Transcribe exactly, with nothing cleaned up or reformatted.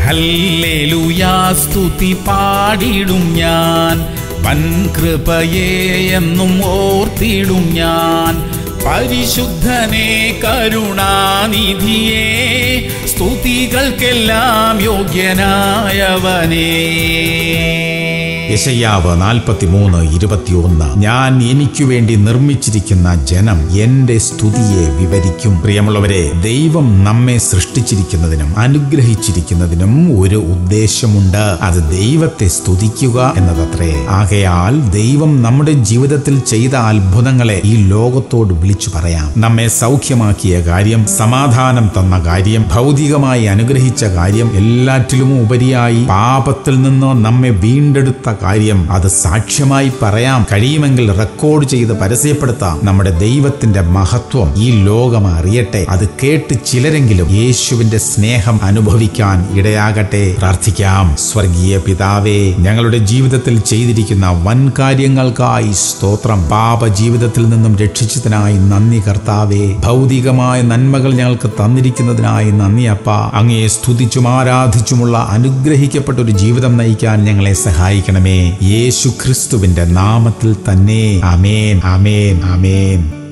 ഹല്ലേലൂയാ സ്തുതി പാടിടും ഞാൻ, വൻ കൃപയെ എന്നും ഓർത്തിടും ഞാൻ. പരിശുദ്ധനെ കരുണാനിധിയെ സ്തുതികൾക്കെല്ലാം യോഗ്യനായവനേ. യെശയ്യാവ് നാൽപ്പത്തിമൂന്ന് ഇരുപത്തിയൊന്ന്. ഞാൻ എനിക്കു വേണ്ടി നിർമ്മിച്ചിരിക്കുന്ന ജനം എന്റെ സ്തുതിയെ വിവരിക്കും. പ്രിയമുള്ളവരെ, ദൈവം നമ്മെ സൃഷ്ടിച്ചിരിക്കുന്നതിനും അനുഗ്രഹിച്ചിരിക്കുന്നതിനും ഒരു ഉദ്ദേശമുണ്ട്. അത് ദൈവത്തെ സ്തുതിക്കുക എന്നതത്രേ. ആകയാൽ ദൈവം നമ്മുടെ ജീവിതത്തിൽ ചെയ്ത അത്ഭുതങ്ങളെ ഈ ലോകത്തോട് വിളിച്ചു പറയാം. നമ്മെ സൗഖ്യമാക്കിയ കാര്യം, സമാധാനം തന്ന കാര്യം, ഭൗതികമായി അനുഗ്രഹിച്ച കാര്യം, എല്ലാറ്റിലും ഉപരിയായി പാപത്തിൽ നിന്ന് നമ്മെ വീണ്ടെടുത്ത കാര്യം, അത് സാക്ഷ്യമായി പറയാം. കഴിയുമെങ്കിൽ റെക്കോർഡ് ചെയ്ത് പരസ്യപ്പെടുത്താം. നമ്മുടെ ദൈവത്തിന്റെ മഹത്വം ഈ ലോകം അറിയട്ടെ. അത് കേട്ട് ചിലരെങ്കിലും യേശുവിന്റെ സ്നേഹം അനുഭവിക്കാൻ ഇടയാകട്ടെ. പ്രാർത്ഥിക്കാം. സ്വർഗീയ പിതാവേ, ഞങ്ങളുടെ ജീവിതത്തിൽ ചെയ്തിരിക്കുന്ന വൻ കാര്യങ്ങൾക്കായി സ്തോത്രം. പാപ ജീവിതത്തിൽ നിന്നും രക്ഷിച്ചതിനായി നന്ദി കർത്താവേ. ഭൗതികമായ നന്മകൾ ഞങ്ങൾക്ക് തന്നിരിക്കുന്നതിനായി നന്ദി അപ്പ. അങ്ങയെ സ്തുതിച്ചും ആരാധിച്ചുമുള്ള അനുഗ്രഹിക്കപ്പെട്ട ഒരു ജീവിതം നയിക്കാൻ ഞങ്ങളെ സഹായിക്കണമേ. യേശു ക്രിസ്തുവിന്റെ നാമത്തിൽ തന്നെ. ആമേൻ, ആമേൻ, ആമേൻ.